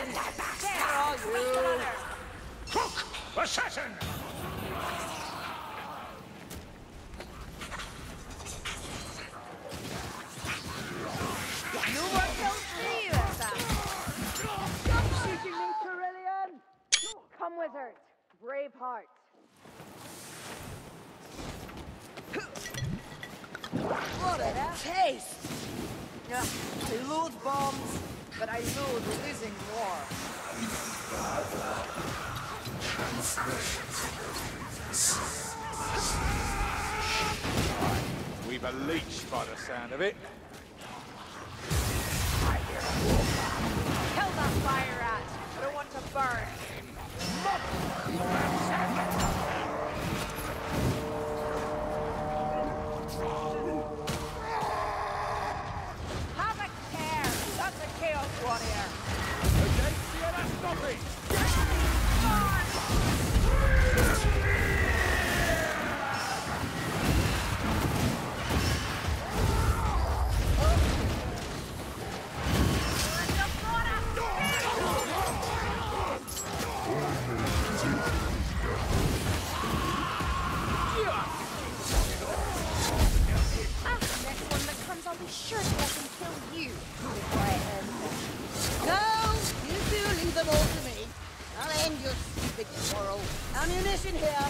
There are you! Hook! Assassin! No one tells me, assassin! Stop shooting me, Cerulean! Come, wizard. Brave heart. What a taste! I loathe bombs, but I loathe losing war. We've a leech by the sound of it. Kill that fire rat! I don't want to burn. Have a care! That's a chaos warrior! Okay, see how that's stopping! I'll be sure to let them kill you before I end them. No, you two leave them all to me. I'll end your stupid quarrel. Ammunition here.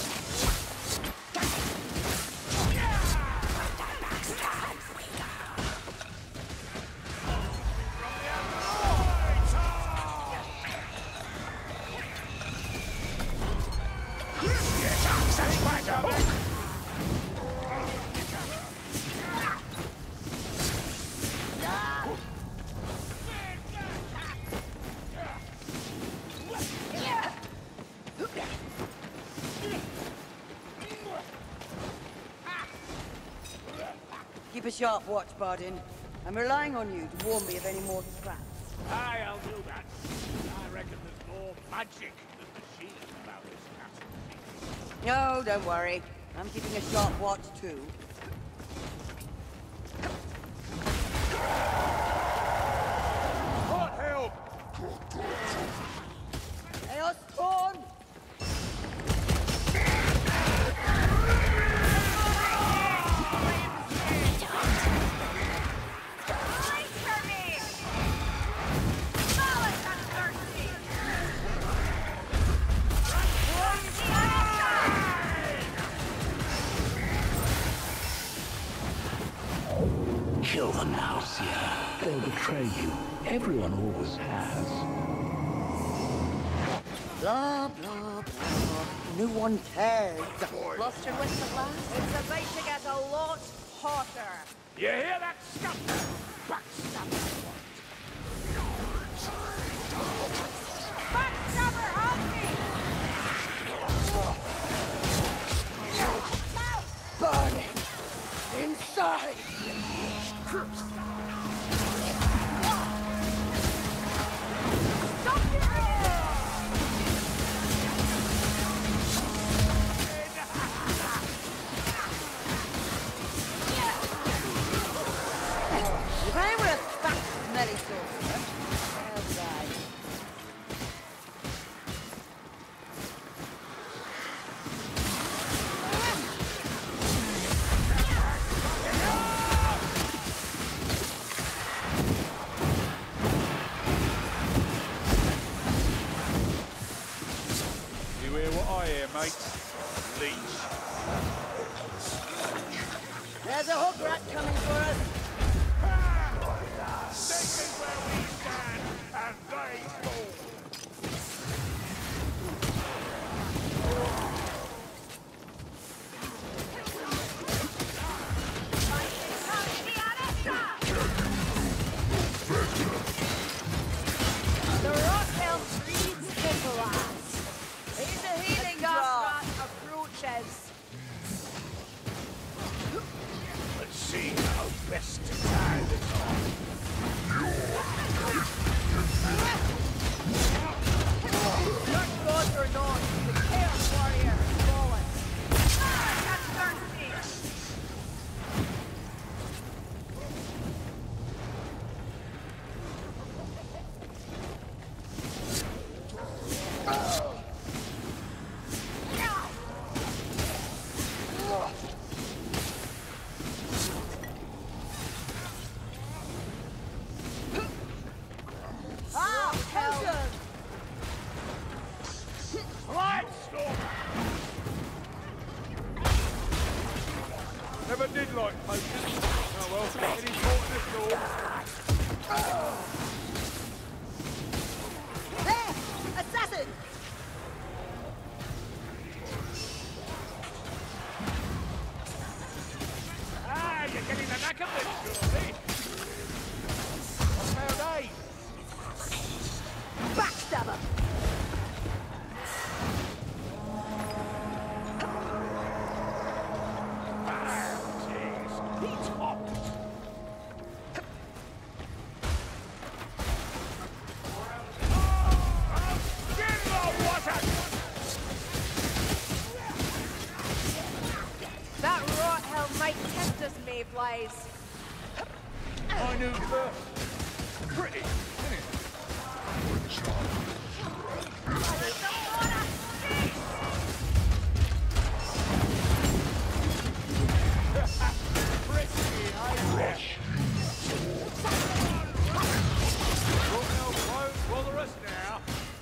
Keep a sharp watch, Bardin. I'm relying on you to warn me of any more traps. Aye, I'll do that. I reckon there's more magic than the shield about this castle. No, don't worry. I'm keeping a sharp watch, too. What help? Chaos Spawn! Kill them now, Sierra. They'll betray you. Everyone always has. Blah, blah, blah. No one cares. Lost your wits at last? It's about to get a lot hotter. You hear that stuff? Backstabber! Backstabber, help me! Burning inside. Stop it! If I were a fat, smelly sorcerer, I'd die. You hear what I hear, mate? Leech. There's a hook rat coming for us. This is where we stand, and they fall. The rock elf breeds Nicholas. He's a healing Gas drop. rat approaches. Let's see how Mayflies. I knew first. Pretty, isn't it? Frisky, won't bother us now.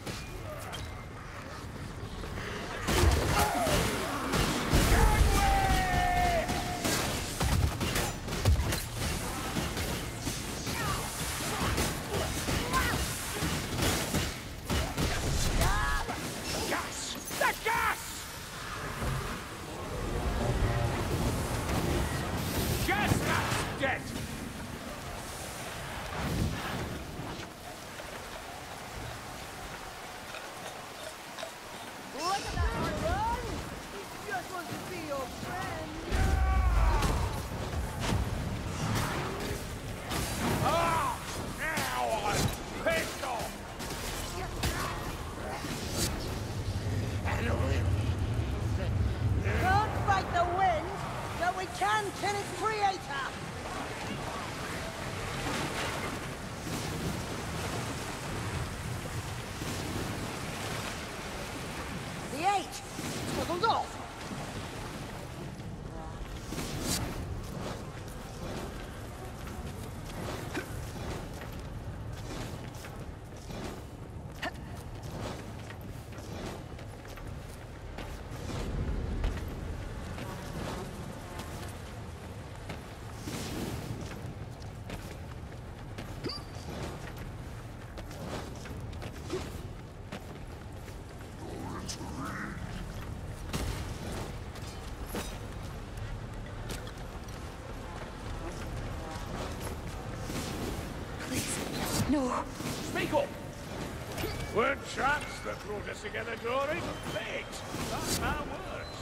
No. Speak up! Weren't traps that brought us together, Glory. Fate! That's how it works.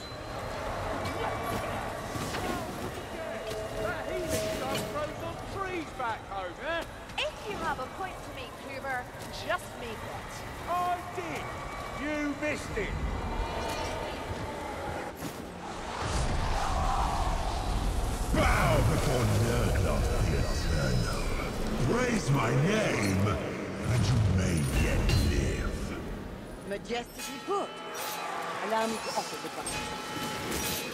That healing stuff grows on trees back home, eh? If you have a point to make, Hoover, just make it. I did! You missed it! Bow before Nurgle the Eternal. Praise my name, and you may yet live. Majestically put. Allow me to offer the button.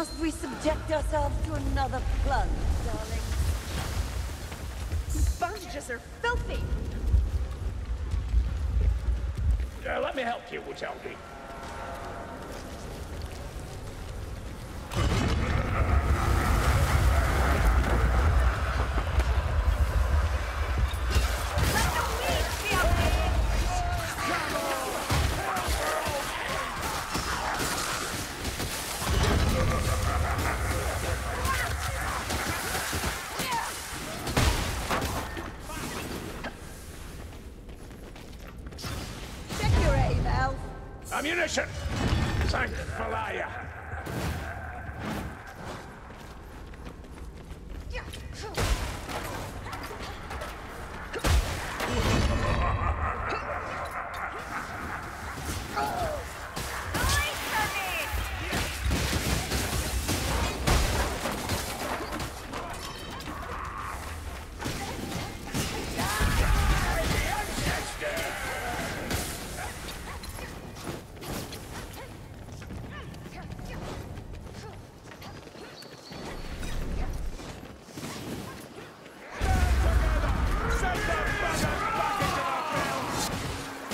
Must we subject ourselves to another plunge, darling? These bandages are filthy! Let me help you, Wutelgi. Check your aim, Elf. Ammunition! Sankt Valaya!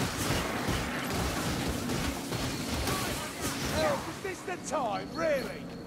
Is this the time, really?